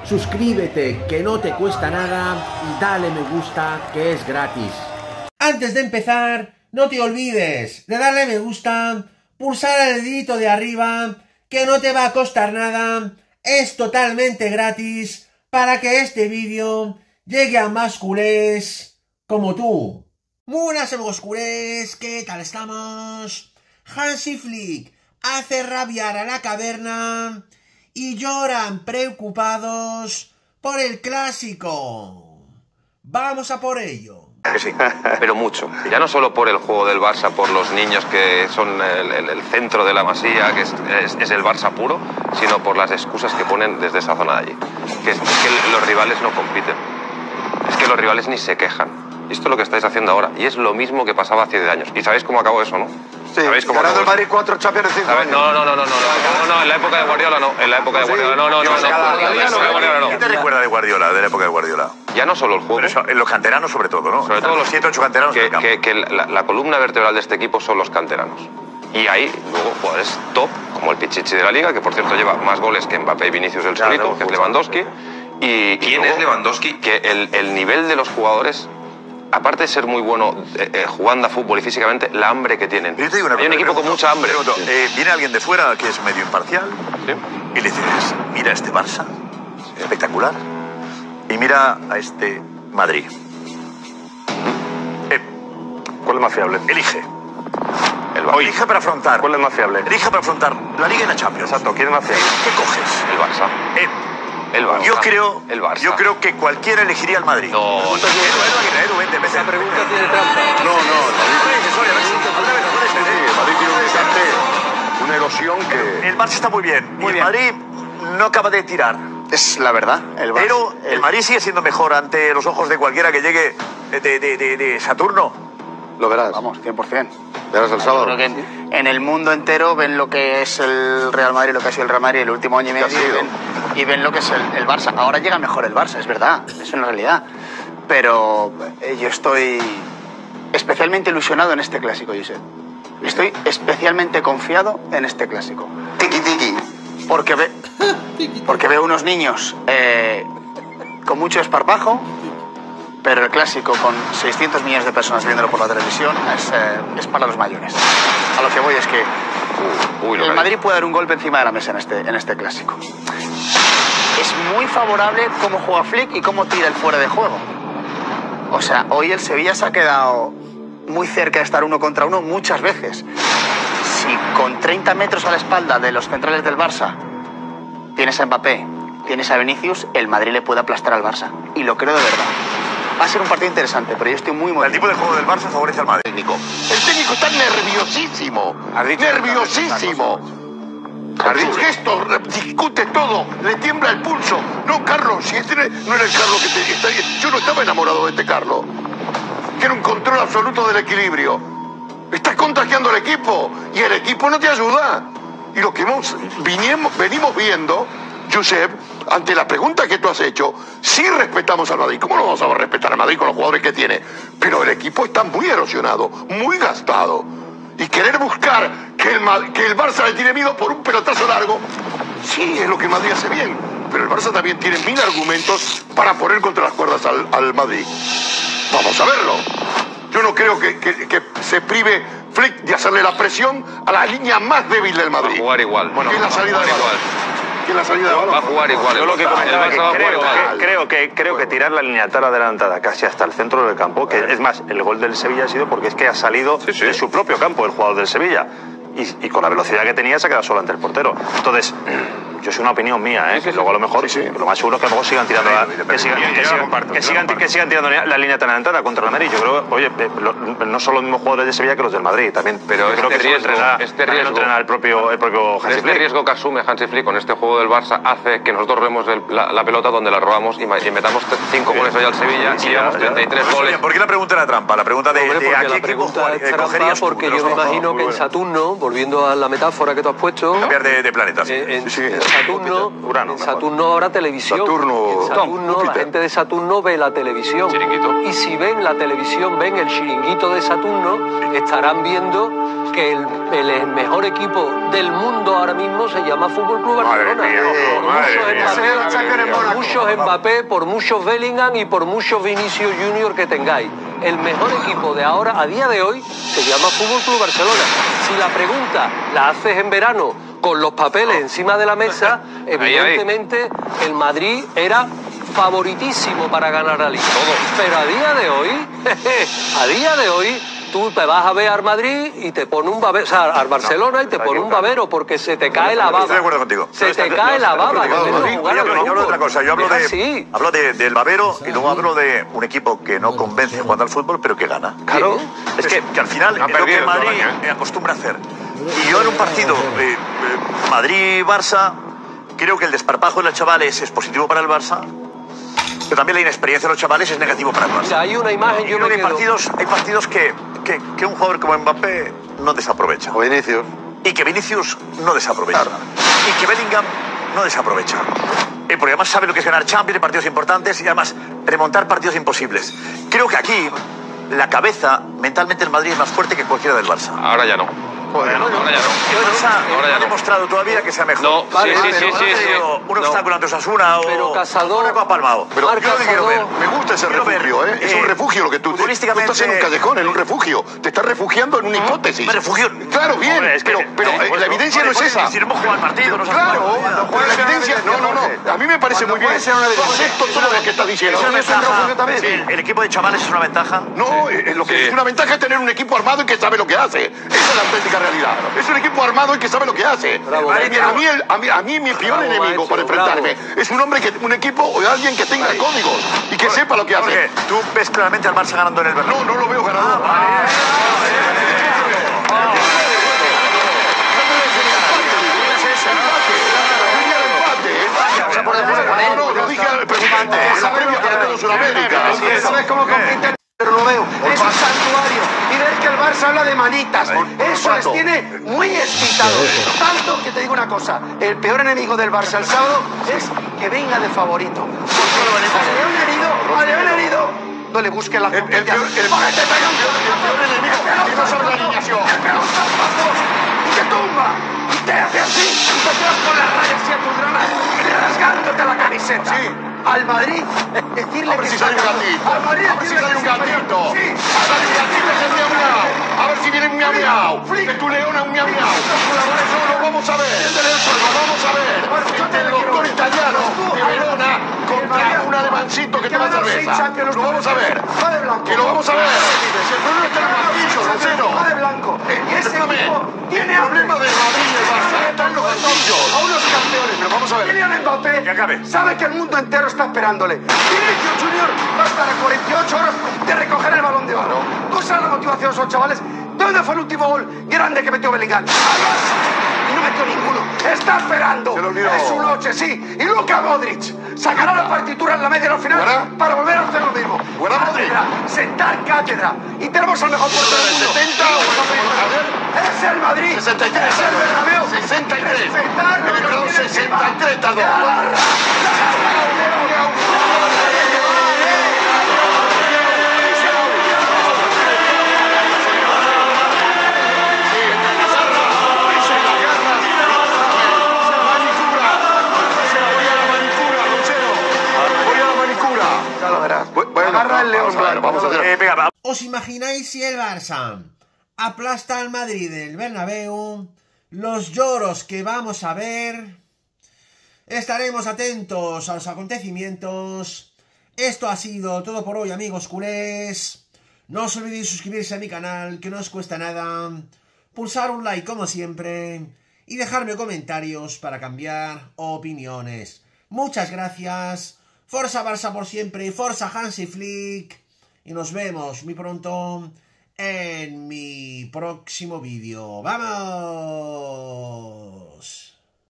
suscríbete que no te cuesta nada y dale me gusta que es gratis. Antes de empezar, no te olvides de darle me gusta, pulsar el dedito de arriba, que no te va a costar nada, es totalmente gratis para que este vídeo llegue a más culés como tú. Buenas amigos culés, ¿qué tal estamos? Hansi Flick hace rabiar a la caverna y lloran preocupados por el clásico. Vamos a por ello. Que sí, pero mucho. Ya no solo por el juego del Barça, por los niños que son el centro de la masía, que es el Barça puro, sino por las excusas que ponen desde esa zona de allí. Que es que los rivales no compiten. Es que los rivales ni se quejan. Y esto es lo que estáis haciendo ahora. Y es lo mismo que pasaba hace 10 años. ¿Y sabéis cómo acabó eso, no? Sí, ¿Sabéis cómo acabó el Madrid 4 Champions en 5 años. No, en la época de Guardiola no. En la época de Guardiola no. ¿Qué te recuerda de Guardiola, de la época de Guardiola? Ya no solo el juego. Pero eso, en los canteranos sobre todo, ¿no? Sobre todo los 7 8 canteranos del campo. que la columna vertebral de este equipo son los canteranos. Y ahí, luego, jugadores top, como el Pichichi de la Liga, que por cierto lleva más goles que Mbappé y Vinicius el solito, que es Lewandowski. Y ¿quién es Lewandowski? Que el nivel de los jugadores, aparte de ser muy bueno jugando a fútbol y físicamente, la hambre que tienen. Yo te digo una Hay un equipo con mucha hambre. Viene alguien de fuera que es medio imparcial, ¿sí? Y le dices, mira este Barça, espectacular, y mira a este Madrid. ¿Cuál es más fiable? Elige. Hoy. Elige para afrontar. ¿Cuál es más fiable? Elige para afrontar la Liga y la Champions. Exacto, ¿quién es más fiable? ¿Qué coges? El Barça. El Barça. Yo creo que cualquiera elegiría al Madrid. No. Vente. Esa pregunta tiene trampa. El Madrid tiene un desastre, una erosión que... El Barça está muy bien. Muy y el bien. Madrid no acaba de tirar. Es la verdad. Pero el Madrid sigue siendo mejor ante los ojos de cualquiera que llegue de Saturno. Lo verás. Vamos, 100%. Verás el sábado. Creo que en el mundo entero ven lo que es el Real Madrid, lo que ha sido el Real Madrid el último año y medio, y ven lo que es el Barça. Ahora llega mejor el Barça, es verdad, es una realidad. Pero yo estoy especialmente ilusionado en este clásico, Josep. Estoy especialmente confiado en este clásico. Tiki. Porque veo unos niños con mucho esparpajo, pero el clásico con 600 millones de personas viéndolo por la televisión es para los mayores. A lo que voy es que el Madrid puede dar un golpe encima de la mesa en este clásico. Es muy favorable cómo juega Flick y cómo tira el fuera de juego. O sea, hoy el Sevilla se ha quedado muy cerca de estar uno contra uno muchas veces. Si con 30 metros a la espalda de los centrales del Barça tienes a Mbappé, tienes a Vinicius, el Madrid le puede aplastar al Barça. Y lo creo de verdad. Va a ser un partido interesante, pero yo estoy muy El tipo de juego del Barça favorece al Madrid. El técnico está nerviosísimo. Nerviosísimo. Sus gestos, discute todo, le tiembla el pulso. No, Carlos, si este no era el Carlos yo no estaba enamorado de este Carlos. Que era un control absoluto del equilibrio. Estás contagiando al equipo y el equipo no te ayuda. Y lo que venimos viendo, Josep, ante la pregunta que tú has hecho, sí respetamos al Madrid. ¿Cómo no vamos a respetar al Madrid con los jugadores que tiene? Pero el equipo está muy erosionado, muy gastado. Y querer buscar que el Barça le tiene miedo por un pelotazo largo, sí, es lo que el Madrid hace bien. Pero el Barça también tiene 1000 argumentos para poner contra las cuerdas al Madrid. Vamos a verlo. Yo no creo que se prive Flick de hacerle la presión a la línea más débil del Madrid. Va a jugar igual. Que es la salida de balón. Va a jugar igual. Yo lo que comentaba el Barça va a jugar igual. creo que tirar la línea tan adelantada casi hasta el centro del campo, que es más, el gol del Sevilla ha sido porque es que ha salido de su propio campo el jugador del Sevilla. Y con la velocidad que tenía se ha quedado solo ante el portero. Entonces, yo es una opinión mía, que luego a lo mejor, lo más seguro es que a lo mejor sigan tirando que sigan tirando la línea tan adelantada contra el Madrid. Yo creo, oye, no son los mismos jugadores de Sevilla que los del Madrid también. Pero creo que este riesgo entrena el propio Hansi Flick. Este riesgo que asume Hansi Flick con este juego del Barça hace que nosotros robemos la pelota donde la robamos y metamos 5 goles hoy al Sevilla y llevamos 33 goles. ¿Por qué la pregunta era trampa? La pregunta de Porque a la qué equipo pregunta es trampa porque yo me imagino que en Saturno, volviendo a la metáfora que tú has puesto, cambiar de planeta. en Saturno, Urano, en Saturno habrá televisión. Saturno, En Saturno, la Júpiter. gente de Saturno ve la televisión. Chiringuito. Y si ven la televisión, ven el chiringuito de Saturno, estarán viendo que el mejor equipo del mundo ahora mismo se llama Fútbol Club Barcelona. Por muchos Mbappé, por muchos Bellingham y por muchos Vinicius Junior que tengáis. El mejor equipo de ahora, a día de hoy, se llama Fútbol Club Barcelona. Si la pregunta la haces en verano con los papeles encima de la mesa, evidentemente el Madrid era favoritísimo para ganar la Liga. Pero a día de hoy, tú te vas a ver al Madrid y te pone un babero, o sea, al Barcelona y te pone un babero porque se te cae la baba. Estoy de acuerdo contigo. Se te cae la baba. Yo hablo de otra cosa. Yo hablo del babero y luego hablo de un equipo que no convence jugando al fútbol, pero que gana. Claro. Es que al final es lo que Madrid acostumbra a hacer. Y yo en un partido Madrid-Barça creo que el desparpajo de los chavales es positivo para el Barça. Pero también la inexperiencia de los chavales es negativo para el Barça. Mira, hay una imagen, yo creo me que quedo... hay partidos que un jugador como Mbappé no desaprovecha. O Vinicius. Y que Vinicius no desaprovecha. Y que Bellingham no desaprovecha. Porque además sabe lo que es ganar Champions en partidos importantes y además remontar partidos imposibles. Creo que aquí la cabeza, mentalmente el Madrid es más fuerte que cualquiera del Barça. Ahora ya no. Ahora ya no. El Barça Ahora ya no ha no. demostrado todavía que sea mejor. No, Vale, sí. Un obstáculo ante Osasuna Pero o Casador- una Copa Palmao. Pero Marca yo lo que quiero ver, Casador. me gusta ese Quiero ver, refugio, ¿eh? Es un refugio lo que tú... Tú futbolísticamente- estás en un callejón, en un refugio. Te estás refugiando en una hipótesis. Me refugio. Claro, bien, Hombre, es que- pero la evidencia no es esa. Si no hemos jugado el partido, no se ha Claro, jugado. pero la evidencia... No. A mí me parece muy bien. Acepto todo lo que estás diciendo. Es una Es un refugio ventaja. también. Sí, el equipo de chavales es una ventaja. No, lo que es una ventaja es tener un equipo armado y que sabe lo que hace. Esa es la auténtica realidad. Es un equipo armado y que sabe lo que hace. Bravo, A mí mi peor Bravo, enemigo maestro, para enfrentarme es un equipo o alguien que tenga códigos y que sepa lo que hace. Jorge, tú ves claramente al Barça ganando en el Bernabéu. No lo veo ganador. No, lo dije precisamente en la previa para todo Sudamérica. ¿Sabes cómo compite el Bernabéu? Es un santuario. Y ver que el Barça habla de manitas. Eso les tiene muy excitados. Tanto que te digo una cosa. El peor enemigo del Barça el sábado es que venga de favorito. A León herido, no le busques la competencia. El peor enemigo que no sabe la alineación. Y te tumba. Y te hace así. Y te quedas con las rayas y a tus granas rasgándote la camiseta. Sí. Al Madrid, decirle A ver que si sale un gatito. Al Madrid, A ver si decirle sale que un sea gatito. superior. Sí. Sale un gatito ese miau miau. A ver si viene un miau miau. Que tu león es un miau miau. Eso lo vamos a ver. Lo vamos a ver. El doctor italiano de Verona contra un alemancito que toma cerveza. Lo vamos a ver. Va de blanco. Que lo vamos a ver. Si el problema está en el banquillo, Rosero. Va de blanco. Y ese Escúchame. equipo tiene El problema del Madrid y el Barça está en los banquillos. a unos campeones. Pero vamos a ver. Kylian Mbappé Que acabe. sabe que el mundo entero está esperándole. Vinicius Junior va a estar a 48 horas de recoger el Balón de Oro. ¿Tú sabes la motivación de esos chavales? ¿Dónde fue el último gol grande que metió Bellingham? Al Barça. Y no metió ninguno. Está esperando. Se lo olvidó. Es su noche, sí. Y Luka Modric sacará la partitura en la media al final ¿Guará? para volver a hacer lo mismo. ¿Guará Modric? Cátedra, sentar cátedra. Y tenemos al mejor portero del mundo. 70 o Es el Madrid. 63. Es el Bernabéu. 63. Respetar lo En el que grado tiene encima. 63 tardó. Ya lo verás. Bueno, Agarra el león. vamos a hacer. Venga, va. ¿Os imagináis si el Barça aplasta al Madrid en el Bernabéu? Los lloros que vamos a ver. Estaremos atentos a los acontecimientos. Esto ha sido todo por hoy, amigos culés. No os olvidéis suscribirse a mi canal, que no os cuesta nada. Pulsar un like como siempre. Y dejarme comentarios para cambiar opiniones. Muchas gracias. Forza Barça por siempre y Forza Hansi Flick. Y nos vemos muy pronto en mi próximo vídeo. ¡Vamos!